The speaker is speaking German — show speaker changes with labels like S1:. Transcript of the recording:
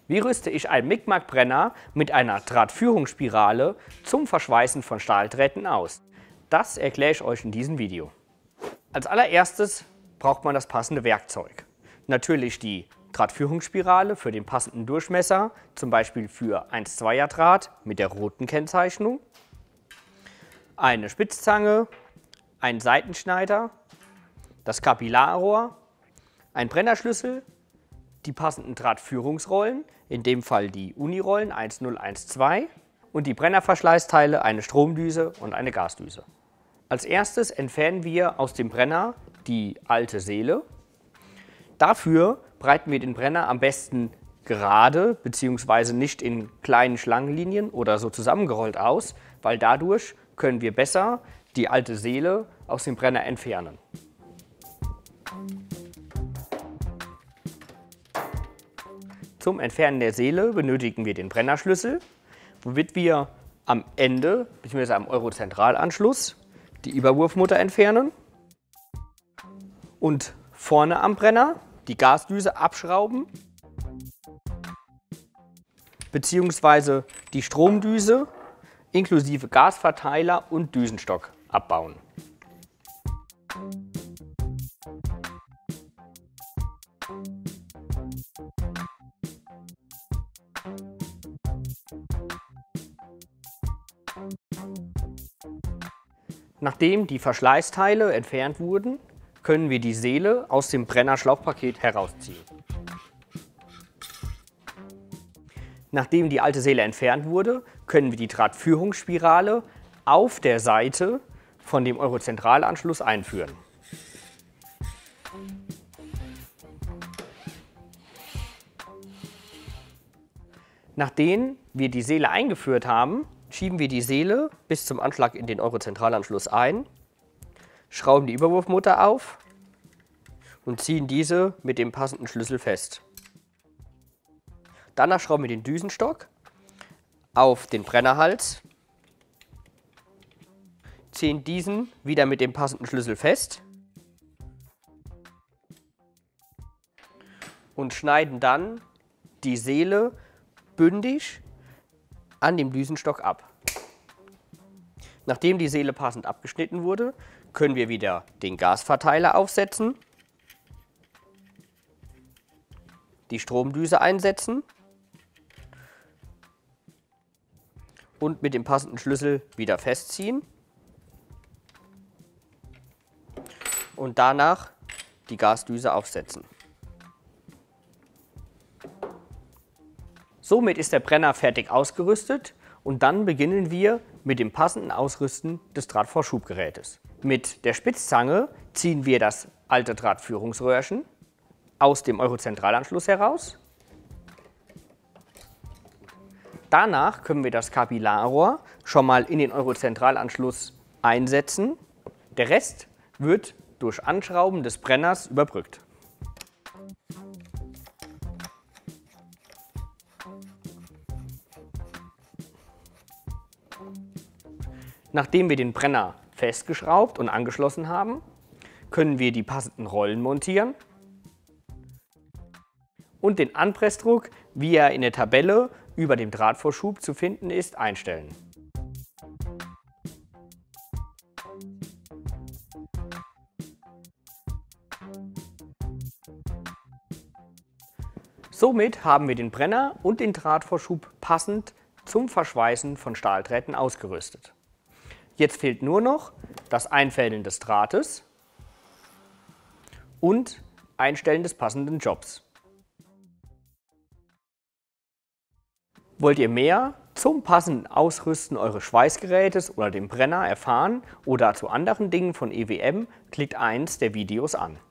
S1: Wie rüste ich einen Mic-Mac-Brenner mit einer Drahtführungsspirale zum Verschweißen von Stahldrähten aus? Das erkläre ich euch in diesem Video. Als allererstes braucht man das passende Werkzeug. Natürlich die Drahtführungsspirale für den passenden Durchmesser, zum Beispiel für 1,2er Draht mit der roten Kennzeichnung, eine Spitzzange, einen Seitenschneider, das Kapillarrohr, ein Brennerschlüssel, die passenden Drahtführungsrollen, in dem Fall die Unirollen 1012 und die Brennerverschleißteile, eine Stromdüse und eine Gasdüse. Als erstes entfernen wir aus dem Brenner die alte Seele. Dafür breiten wir den Brenner am besten gerade bzw. nicht in kleinen Schlangenlinien oder so zusammengerollt aus, weil dadurch können wir besser die alte Seele aus dem Brenner entfernen. Zum Entfernen der Seele benötigen wir den Brennerschlüssel, womit wir am Ende bzw. am Eurozentralanschluss die Überwurfmutter entfernen und vorne am Brenner die Gasdüse abschrauben bzw. die Stromdüse inklusive Gasverteiler und Düsenstock abbauen. Nachdem die Verschleißteile entfernt wurden, können wir die Seele aus dem Brennerschlauchpaket herausziehen. Nachdem die alte Seele entfernt wurde, können wir die Drahtführungsspirale auf der Seite von dem Eurozentralanschluss einführen. Nachdem wir die Seele eingeführt haben, schieben wir die Seele bis zum Anschlag in den Eurozentralanschluss ein, schrauben die Überwurfmutter auf und ziehen diese mit dem passenden Schlüssel fest. Danach schrauben wir den Düsenstock auf den Brennerhals, ziehen diesen wieder mit dem passenden Schlüssel fest und schneiden dann die Seele bündig an dem Düsenstock ab. Nachdem die Seele passend abgeschnitten wurde, können wir wieder den Gasverteiler aufsetzen, die Stromdüse einsetzen und mit dem passenden Schlüssel wieder festziehen und danach die Gasdüse aufsetzen. Somit ist der Brenner fertig ausgerüstet und dann beginnen wir mit dem passenden Ausrüsten des Drahtvorschubgerätes. Mit der Spitzzange ziehen wir das alte Drahtführungsröhrchen aus dem Eurozentralanschluss heraus. Danach können wir das Kapillarrohr schon mal in den Eurozentralanschluss einsetzen. Der Rest wird durch Anschrauben des Brenners überbrückt. Nachdem wir den Brenner festgeschraubt und angeschlossen haben, können wir die passenden Rollen montieren und den Anpressdruck, wie er in der Tabelle über dem Drahtvorschub zu finden ist, einstellen. Somit haben wir den Brenner und den Drahtvorschub passend zum Verschweißen von Stahldrähten ausgerüstet. Jetzt fehlt nur noch das Einfädeln des Drahtes und Einstellen des passenden Jobs. Wollt ihr mehr zum passenden Ausrüsten eures Schweißgerätes oder dem Brenner erfahren oder zu anderen Dingen von EWM, klickt eins der Videos an.